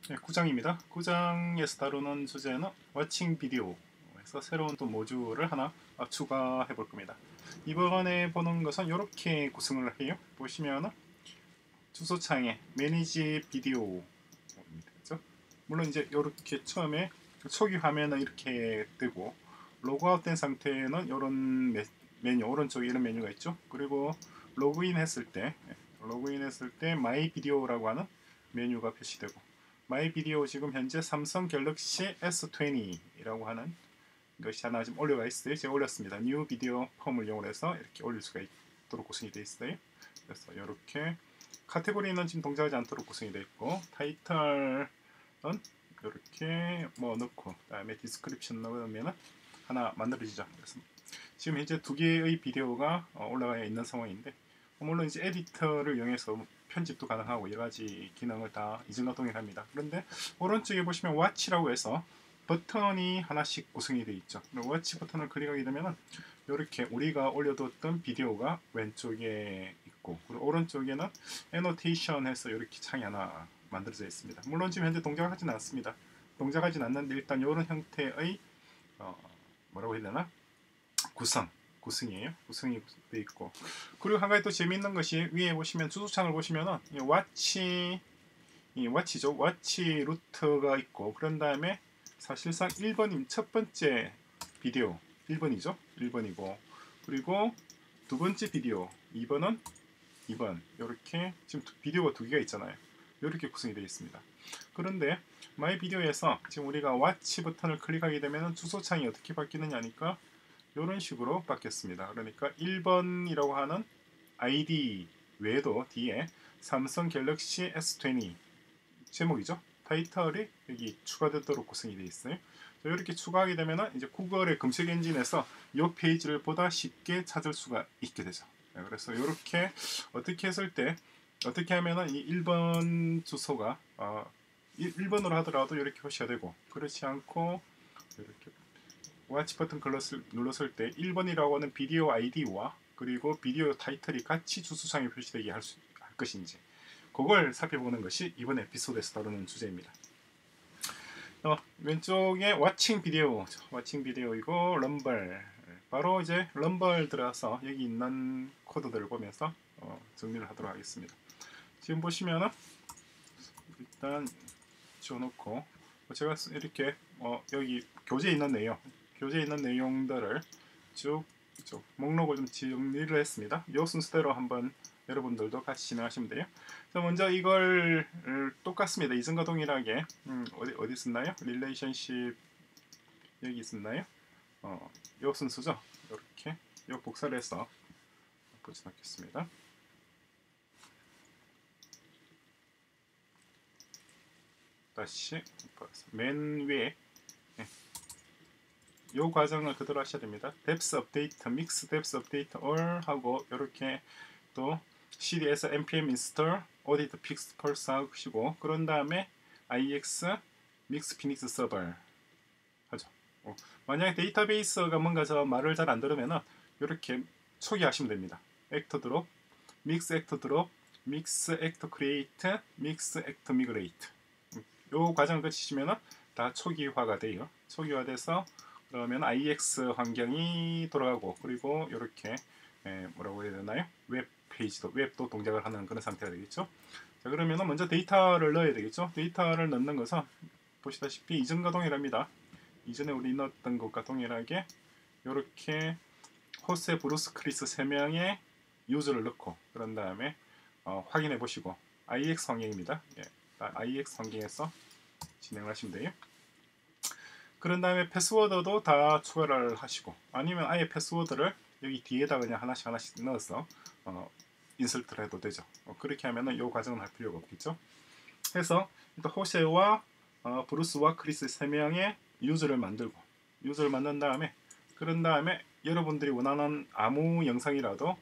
네, 9장입니다. 9장에서 다루는 주제는 워칭 비디오에서 새로운 또 모듈을 하나 추가해 볼 겁니다. 이번에 보는 것은 이렇게 구성을 해요. 보시면은 주소창에 매니지 비디오, 그렇죠? 물론 이제 이렇게 처음에 초기 화면은 이렇게 뜨고 로그아웃된 상태에는 이런 메뉴 오른쪽에 이런 메뉴가 있죠. 그리고 로그인 했을 때 마이 비디오라고 하는 메뉴가 표시되고, 마이 비디오 지금 현재 삼성 갤럭시 S20이라고 하는 것이 하나 지금 올려가 있어요. 제가 올렸습니다. 뉴 비디오 폼을 이용해서 이렇게 올릴 수가 있도록 구성이 되어 있어요. 그래서 이렇게 카테고리는 지금 동작하지 않도록 구성이 되어 있고, 타이틀은 이렇게 뭐 넣고, 그다음에 디스크립션 넣으면 하나 만들어지죠. 그래서 지금 현재 두 개의 비디오가 올라가 있는 상황인데, 물론 이제 에디터를 이용해서 편집도 가능하고 여러 가지 기능을 다 이전과 동일합니다. 그런데 오른쪽에 보시면 왓치라고 해서 버튼이 하나씩 구성이 되어 있죠. 왓치 버튼을 클릭하게 되면 이렇게 우리가 올려뒀던 비디오가 왼쪽에 있고, 그리고 오른쪽에는 애노테이션 해서 이렇게 창이 하나 만들어져 있습니다. 물론 지금 현재 동작하지는 않습니다. 동작하지는 않는데 일단 이런 형태의 뭐라고 해야 되나? 구성이에요. 구성이 돼 있고, 그리고 한 가지 또 재미있는 것이 위에 보시면 주소창을 보시면은 왓치죠. 왓치 루트가 있고, 그런 다음에 사실상 1번인 첫 번째 비디오 1번이죠. 1번이고, 그리고 두 번째 비디오 2번은 2번, 이렇게 지금 비디오가 두 개가 있잖아요. 이렇게 구성이 되어 있습니다. 그런데 마이 비디오에서 지금 우리가 왓치 버튼을 클릭하게 되면 주소창이 어떻게 바뀌느냐니까 이런 식으로 바뀌었습니다. 그러니까 1번이라고 하는 아이디 외에도 뒤에 삼성 갤럭시 S20 제목이죠. 타이틀이 여기 추가되도록 구성이 되어 있어요. 이렇게 추가하게 되면 이제 구글의 검색 엔진에서 이 페이지를 보다 쉽게 찾을 수가 있게 되죠. 그래서 이렇게 어떻게 했을 때, 어떻게 하면은 이 1번 주소가 1번으로 하더라도 이렇게 표시가 되고, 그렇지 않고 이렇게 왓치 버튼 눌렀을 때 1번이라고 하는 비디오 아이디와 그리고 비디오 타이틀이 같이 주소창에 표시되게 할 것인지, 그걸 살펴보는 것이 이번 에피소드에서 다루는 주제입니다. 왼쪽에 워칭 비디오이고 럼블, 바로 이제 럼블 들어가서 여기 있는 코드들을 보면서 정리를 하도록 하겠습니다. 지금 보시면은 일단 지워놓고, 제가 이렇게 여기 교재에 있는 내용들을 쭉 목록을 좀 정리를 했습니다. 이 순서대로 한번 여러분들도 같이 진행하시면 돼요. 먼저 이걸 똑같습니다. 이전과 동일하게 어디 있었나요? 릴레이션십 여기 있었나요? 이 순서죠. 이렇게 이 복사를 해서 붙여넣겠습니다. 다시 맨 위에 이 과정을 그대로 하셔야 됩니다. depth update, mix depth update all 하고, 이렇게 또 cd에서 npm install audit fix pulse 하시고, 그런 다음에 ix mix phoenix server 하죠. 만약에 데이터베이스가 뭔가 말을 잘 안 들으면은 이렇게 초기하시면 됩니다. act drop, mix act drop, mix act create, mix act migrate. 이 과정을 거치시면은 다 초기화가 돼요. 초기화돼서 그러면 IX 환경이 돌아가고, 그리고 이렇게 뭐라고 해야 되나요? 웹도 동작을 하는 그런 상태가 되겠죠. 자, 그러면 먼저 데이터를 넣어야 되겠죠. 데이터를 넣는 것은 보시다시피 이전과 동일합니다. 이전에 우리 넣었던 것과 동일하게 이렇게 호세, 브루스, 크리스 3명의 유저를 넣고, 그런 다음에 확인해 보시고, IX 환경입니다. IX 환경에서 진행을 하시면 돼요. 그런 다음에 패스워드도 다 추가를 하시고, 아니면 아예 패스워드를 여기 뒤에다 그냥 하나씩 넣어서 인설트를 해도 되죠. 그렇게 하면은 이 과정은 할 필요가 없겠죠. 해서 일단 호세와 브루스와 크리스 3명의 유저를 만든 다음에, 그런 다음에 여러분들이 원하는 아무 영상이라도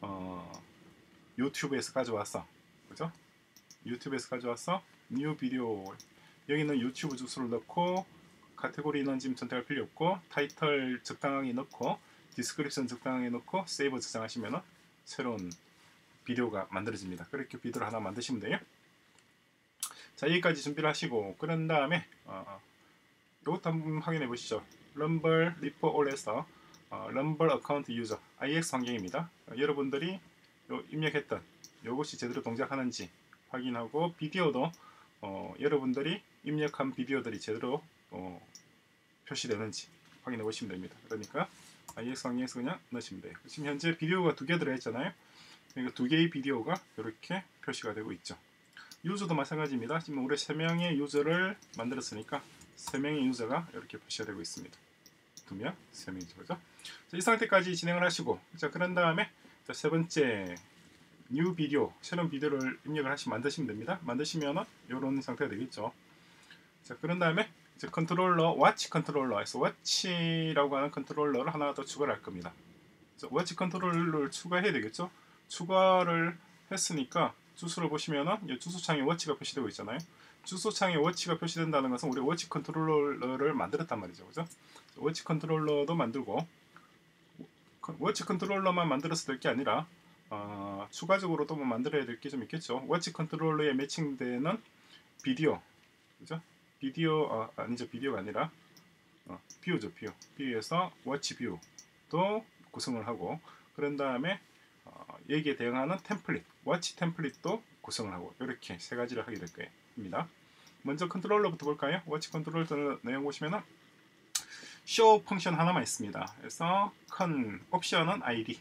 유튜브에서 가져와서, 그죠? 유튜브에서 가져와서 뉴 비디오, 여기는 유튜브 주소를 넣고, 카테고리는 지금 선택할 필요 없고, 타이틀 적당하게 넣고, 디스크립션 적당하게 넣고, 세이브 저장하시면 새로운 비디오가 만들어집니다. 그렇게 비디오를 하나 만드시면 돼요. 자, 여기까지 준비를 하시고 그런 다음에 이것도 한번 확인해 보시죠. 럼블 리퍼 올에서 럼블 어카운트 유저 IX 환경입니다. 여러분들이 입력했던 이것이 제대로 동작하는지 확인하고 비디오도 여러분들이 입력한 비디오들이 제대로 표시되는지 확인해 보시면 됩니다. 그러니까 IX 환경에서 그냥 넣으시면 돼요. 지금 현재 비디오가 2개 들어있잖아요. 그러니까 2개의 비디오가 이렇게 표시가 되고 있죠. 유저도 마찬가지입니다. 지금 우리 3명의 유저를 만들었으니까 3명의 유저가 이렇게 표시가 되고 있습니다. 2명, 3명이죠. 그죠? 자, 이 상태까지 진행을 하시고, 자, 그런 다음에 자, 세 번째 뉴 비디오, 새로운 비디오를 입력을 만드시면 됩니다. 만드시면은 이런 상태가 되겠죠. 자, 그런 다음에 이제 컨트롤러, 워치 컨트롤러에서 워치라고 하는 컨트롤러를 하나 더 추가를 할 겁니다. 자, 워치 컨트롤러를 추가해야 되겠죠. 추가를 했으니까 주소를 보시면은 이 주소창에 워치가 표시되고 있잖아요. 주소창에 워치가 표시된다는 것은 우리 워치 컨트롤러를 만들었단 말이죠. 그죠? 워치 컨트롤러도 만들고 워치 컨트롤러만 만들어서 될 게 아니라 추가적으로 또 뭐 만들어야 될 게 좀 있겠죠. 워치 컨트롤러에 매칭되는 비디오, 그죠? 비디오 아니죠. 비디오가 아니라 뷰죠. 뷰에서 워치 뷰도 구성을 하고 그런 다음에 여기에 대응하는 템플릿, 워치 템플릿도 구성을 하고 이렇게 세 가지를 하게 될 겁니다. 먼저 컨트롤러부터 볼까요? 워치 컨트롤러 내용 보시면은 show 펑션 하나만 있습니다. 그래서 옵션은 id,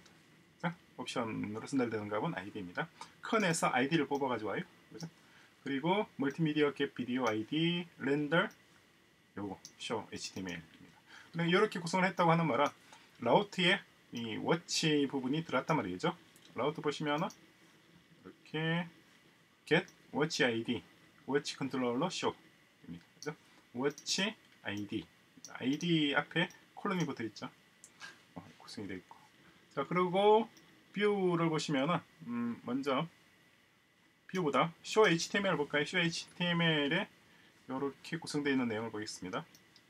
옵션으로 선달되는 값은 id입니다. 컨에서 id를 뽑아가지고 와요. 그죠? 그리고 멀티미디어 겟 비디오 id, 렌더, 요거 show html입니다. 이렇게 구성을 했다고 하는 말은 라우트에 이 워치 부분이 들어갔단 말이죠. 라우트 보시면은 이렇게 get watch id, watch controller show입니다. 그죠? watch id 앞에 콜럼이 붙어 있죠. 구성이 되어 있고. 자, 그리고 뷰를 보시면은 먼저 뷰보다 show html 볼까요? show html에 이렇게 구성되어 있는 내용을 보겠습니다.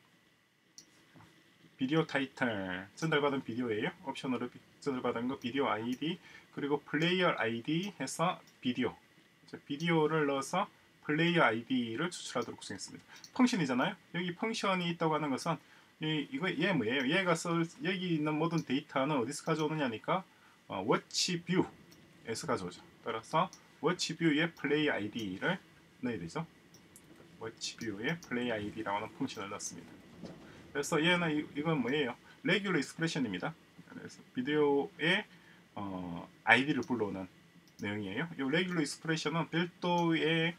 비디오 타이틀, 전달받은 비디오예요. 옵션으로 전달받은 거 비디오 ID, 그리고 플레이어 ID 해서 비디오를 넣어서 플레이어 ID를 추출하도록 구성했습니다. 펑션이잖아요. 여기 펑션이 있다고 하는 것은 얘 뭐예요? 여기 있는 모든 데이터는 어디서 가져오느냐니까 워치 뷰에서 가져오죠. 따라서 워치 뷰에 플레이 ID를 넣어야 되죠. 워치 뷰에 플레이 ID라고 하는 펑션을 넣습니다. 그래서 얘는 이건 뭐예요? 레귤러 익스프레션입니다. 그래서 비디오의 ID를 불러오는 내용이에요. 이 레귤러 익스프레션은 별도의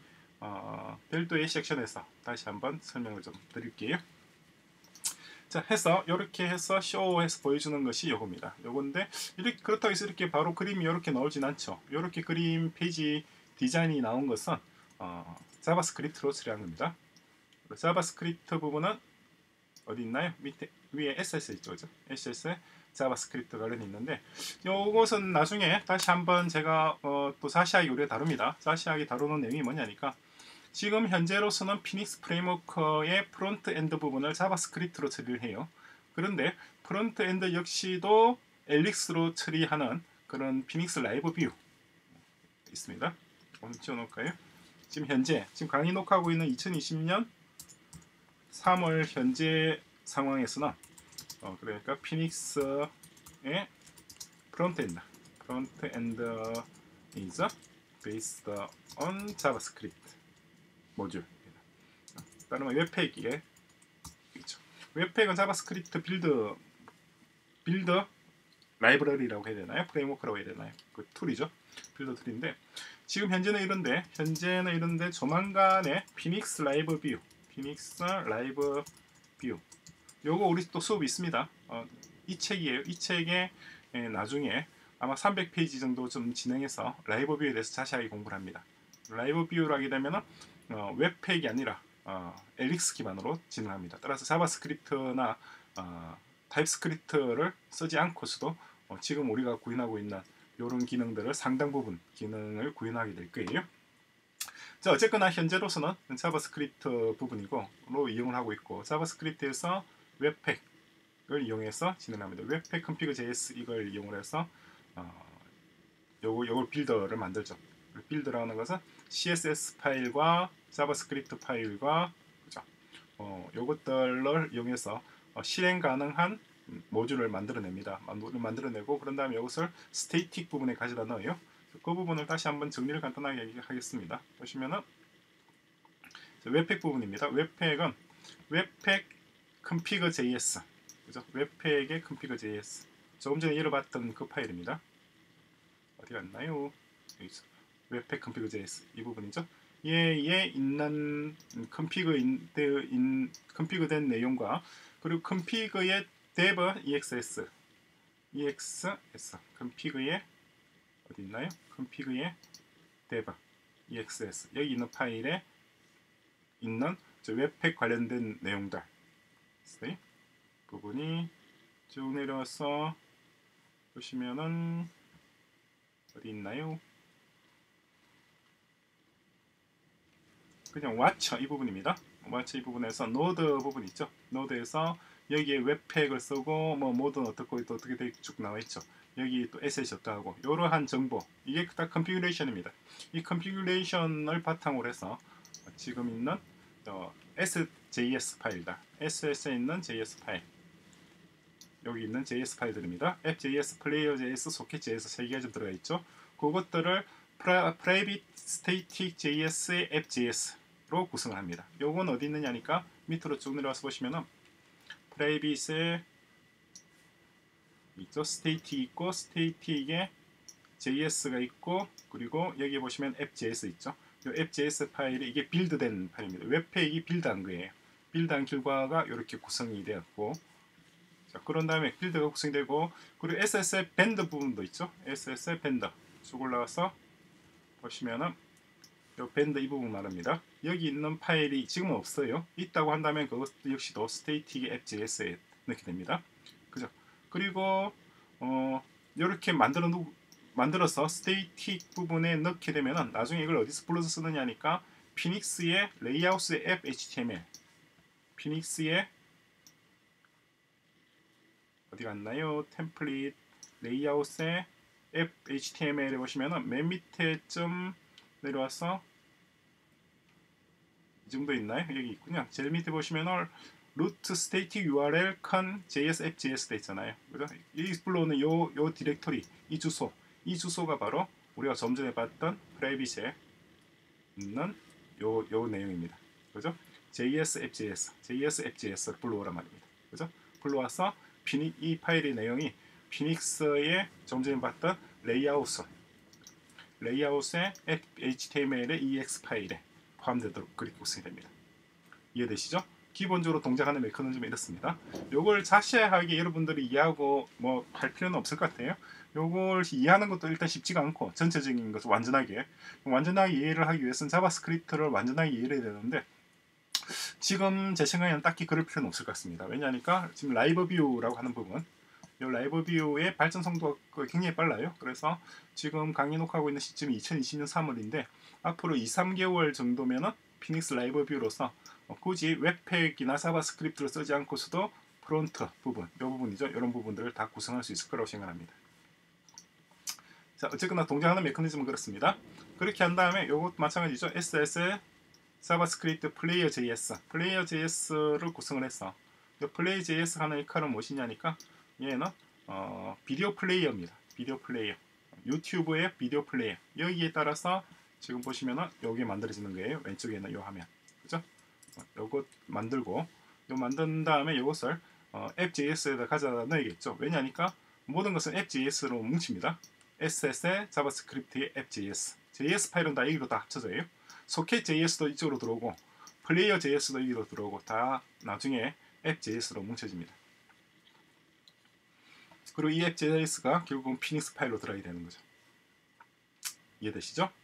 섹션에서 다시 한번 설명을 좀 드릴게요. 자, 이렇게 해서 쇼해서 보여주는 것이 요겁니다. 요건데 그렇다고 해서 이렇게 바로 그림이 이렇게 나오진 않죠. 이렇게 그림 페이지 디자인이 나온 것은 자바스크립트로 처리한 겁니다. 자바스크립트 부분은 어디 있나요? 밑에 위에 SS 있죠, 그죠? SS에 자바스크립트 관련이 있는데 이것은 나중에 다시 한번 제가 또 자세하게 우리가 다룹니다. 자세하게 다루는 내용이 뭐냐니까 지금 현재로서는 피닉스 프레임워크의 프론트 엔드 부분을 자바스크립트로 처리를 해요. 그런데 프론트 엔드 역시도 엘릭스로 처리하는 그런 피닉스 라이브 뷰 있습니다. 한번 지워놓을까요? 지금 강의 녹화하고 있는 2020년 3월 현재 상황에서는 그러니까 피닉스의 프론트 엔드 is based on JavaScript 모듈입니다. 다른 웹팩이에 있죠. 웹팩은 자바스크립트 빌드 라이브러리라고 해야 되나요? 프레임워크라고 해야 되나요? 그 툴이죠. 빌드 툴인데 지금 현재는 이런데 조만간에 피닉스 라이브 뷰 요거 우리 또 수업이 있습니다. 이 책이에요. 이 책에 나중에 아마 300페이지 정도 좀 진행해서 라이브 뷰에 대해서 자세하게 공부를 합니다. 라이브 뷰를 하게 되면은 웹팩이 아니라 엘릭스 기반으로 진행합니다. 따라서 자바스크립트나 타입스크립트를 쓰지 않고서도 지금 우리가 구현하고 있는 이런 기능들을 상당 부분 기능을 구현하게 될 거예요. 자, 어쨌거나 현재로서는 자바스크립트 부분이고 이용을 하고 있고 자바스크립트에서 웹팩을 이용해서 진행합니다. 웹팩 컨피그 JS 이걸 이용을 해서 요걸 빌더를 만들죠. 빌드라는 것은 CSS 파일과 자바스크립트 파일과 그죠? 요것들을 이용해서 실행 가능한 모듈을 만들어냅니다. 만들어내고 그런 다음에 이것을 스태틱 부분에 가져다 넣어요. 그 부분을 다시 한번 정리를 간단하게 하겠습니다. 보시면은 웹팩 부분입니다. 웹팩은 웹팩 config.js 그죠? 웹팩의 config.js 조금 전에 열어봤던 그 파일입니다. 어디 갔나요? 여기 있어. 웹팩 config.js 이 부분이죠. 얘에 있는 config된 내용과 그리고 config의 dev exs config의 어디 있나요? config의 dev exs 여기 있는 파일에 있는 웹팩 관련된 내용들 부분이 쭉 내려와서 보시면은 어디 있나요? 그냥 와처 이 부분입니다. 와처 이 부분에서 노드 부분 있죠. 노드에서 여기에 웹팩을 쓰고 뭐 모드는 어떻고 또 어떻게 쭉 나와 있죠. 여기 또 에셋이 어떠하고 이러한 정보 이게 다 컨피규레이션입니다. 이 컨피규레이션을 바탕으로 해서 지금 있는 SJS 파일이다. SS에 있는 JS 파일 여기 있는 JS 파일들입니다. app.js, player.js, socket.js 세 개가 좀 들어가 있죠. 그것들을 private static JS의 app.js로 구성을 합니다. 요건 어디 있느냐니까 밑으로 쭉 내려와서 보시면은 private에 있죠. static 있고 static에 JS가 있고 그리고 여기 보시면 app.js 있죠. 이 app.js 파일이 이게 빌드된 파일입니다. 웹페이지 빌드한 거예요. 빌드한 결과가 이렇게 구성이 되었고 자, 그런 다음에 빌드가 구성되고 그리고 SS의 밴드 부분도 있죠. SS의 밴드 쭉 올라가서 보시면은 이 밴드 이 부분 말합니다. 여기 있는 파일이 지금은 없어요. 있다고 한다면 그것 역시도 static app.js에 넣게 됩니다. 그죠? 그리고 이렇게 만들어서 static 부분에 넣게 되면은 나중에 이걸 어디서 불러서 쓰느냐니까 피닉스의 레이아웃의 app html 피닉스의 어디 갔나요? 템플릿 레이아웃의 app html에 보시면은 맨 밑에 좀 내려와서 이 정도 있나요? 여기 있군요. 제일 밑에 보시면은 root static url con js app.js 돼 있잖아요. 그죠? 이 불러오는 요 디렉토리 이 주소가 바로 우리가 좀 전에 봤던 private에 있는 요 내용입니다. 그죠? js app.js를 불러오란 말입니다. 그죠? 불러와서 이 파일의 내용이 피닉스의 좀 전에 봤던 레이아웃의 html의 ex 파일에 포함되도록 그렇게 구성이 됩니다. 이해되시죠? 기본적으로 동작하는 메커니즘이 이렇습니다. 요걸 자세하게 여러분들이 이해하고 뭐 할 필요는 없을 것 같아요. 요걸 이해하는 것도 일단 쉽지가 않고 전체적인 것을 완전하게 이해를 하기 위해서는 자바스크립트를 완전하게 이해를 해야 되는데 지금 제 생각에는 딱히 그럴 필요는 없을 것 같습니다. 왜냐하니까 지금 라이브 뷰라고 하는 부분 이 라이브 뷰의 발전 속도가 굉장히 빨라요. 그래서 지금 강의 녹화하고 있는 시점이 2020년 3월인데 앞으로 2-3개월 정도면은 피닉스 라이브 뷰로서 굳이 웹팩이나 자바스크립트를 쓰지 않고서도 프론트 부분, 이 부분이죠. 이런 부분들을 다 구성할 수 있을 거라고 생각합니다. 자, 어쨌거나 동작하는 메커니즘은 그렇습니다. 그렇게 한 다음에 이것도 마찬가지죠. SS 자바스크립트 플레이어.js를 구성을 해서 플레이어.js 하는 역할은 무엇이냐니까 얘는 비디오 플레이어입니다. 비디오 플레이어. 유튜브의 비디오 플레이어. 여기에 따라서 지금 보시면은 여기 만들어지는 거예요. 왼쪽에 있는 요 화면. 그죠? 요것 만들고 요 만든 다음에 요것을 app.js에다 가져다 넣어야겠죠. 왜냐니까 모든 것은 app.js로 뭉칩니다. SS의 자바스크립트의 app.js. JS 파일은 다 여기로 다 합쳐져요. socket.js도 이쪽으로 들어오고 player.js도 여기로 들어오고 다 나중에 app.js로 뭉쳐집니다. 그리고 이 app.js가 결국은 피닉스 파일로 들어가게 되는 거죠. 이해되시죠?